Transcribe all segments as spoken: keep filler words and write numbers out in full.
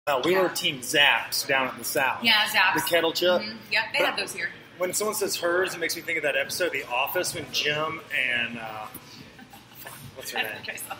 Uh, we yeah. were Team Zaps down in the South. Yeah, Zaps. The kettle chip. Mm-hmm. Yep, they but have those here. When someone says hers, it makes me think of that episode of The Office when Jim and uh, what's her name?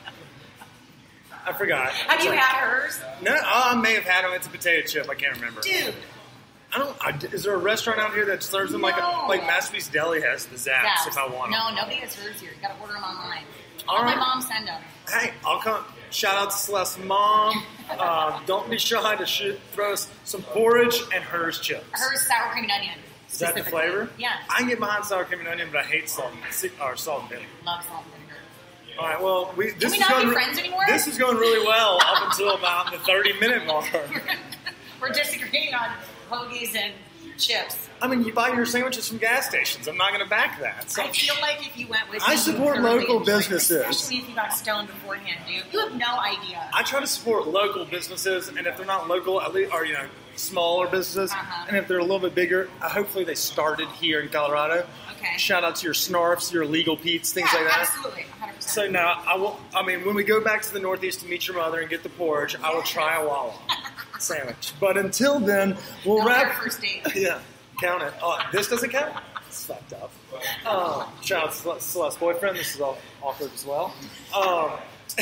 I forgot. Have it's you like, had hers? No, oh, I may have had them. It's a potato chip. I can't remember. Dude. I don't. I, is there a restaurant out here that serves them No. like a, like Masterpiece Deli has the Zaps, Zaps. if I want them? No, nobody has hers here. You got to order them online. All All right. my mom send them. Hey, I'll come. Shout out to Celeste's mom. Uh, don't be shy to sh- throw us some porridge and hers chips. Hers sour cream and onion. Is that the flavor? Yeah. I can get behind sour cream and onion, but I hate salt and, or salt and vinegar. Love salt and vinegar. All right, well, we, this we is not going be re- friends anymore? This is going really well up until about the thirty minute mark. We're disagreeing on hoagies and chips. I mean, you buy your sandwiches from gas stations. I'm not going to back that. So. I feel like if you went with I me, support you would really local enjoy it, businesses. especially if you got stoned beforehand, dude. You have no idea. I try to support local businesses, and if they're not local, at least, or you know, smaller businesses, Uh-huh. and if they're a little bit bigger, uh, hopefully they started here in Colorado. Okay. Shout out to your Snarfs, your Legal Pete's, things yeah, like that. absolutely, one hundred percent. So now, I will. I mean, when we go back to the Northeast to meet your mother and get the porridge, I will try a Wawa sandwich. But until then, we'll Don't wrap. have a first date. Yeah, count it. Oh, this doesn't count. It's fucked up. Um, shout out to Cel- Celeste's boyfriend. This is all awkward as well. Um,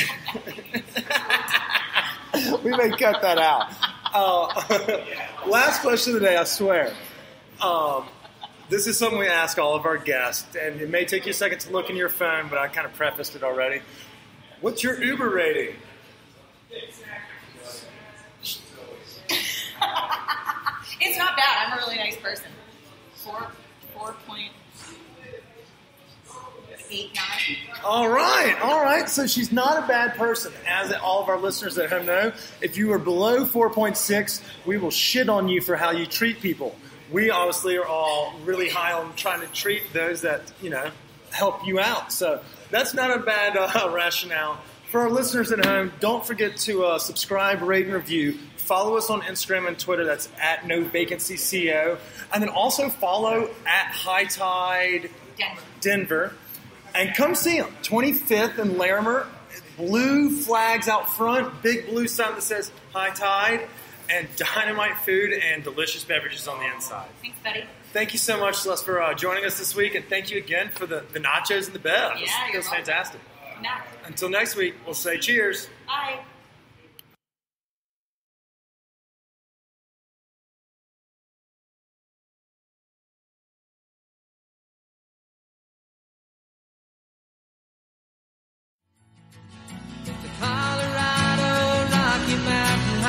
we may cut that out. Uh, last question of the day, I swear. Um, this is something we ask all of our guests, and it may take you a second to look in your phone, but I kind of prefaced it already. What's your Uber rating? It's not bad. I'm a really nice person. Four, four point eight nine. All right, all right. So she's not a bad person. As all of our listeners at home know, if you are below four point six, we will shit on you for how you treat people. We obviously are all really high on trying to treat those that, you know, help you out. So that's not a bad uh, rationale. For our listeners at home, don't forget to uh, subscribe, rate, and review. Follow us on Instagram and Twitter. That's at No Vacancy C O. And then also follow at High Tide Denver. Denver. And come see them. twenty-fifth and Larimer. Blue flags out front. Big blue sign that says High Tide. And dynamite food and delicious beverages on the inside. Thanks, buddy. Thank you so much, Celeste, for uh, joining us this week. And thank you again for the, the nachos and the bev. Yeah, It you're was welcome. fantastic. No. Until next week, we'll say cheers. Bye. Colorado, Rocky Mountain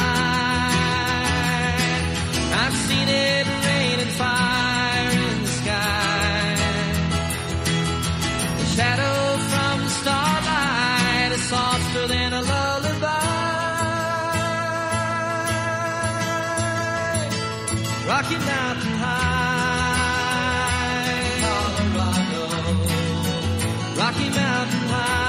High. I've seen it rain and fire in the sky. The shadow from the starlight is softer than a lullaby. Rocky Mountain High, Colorado, Rocky Mountain High.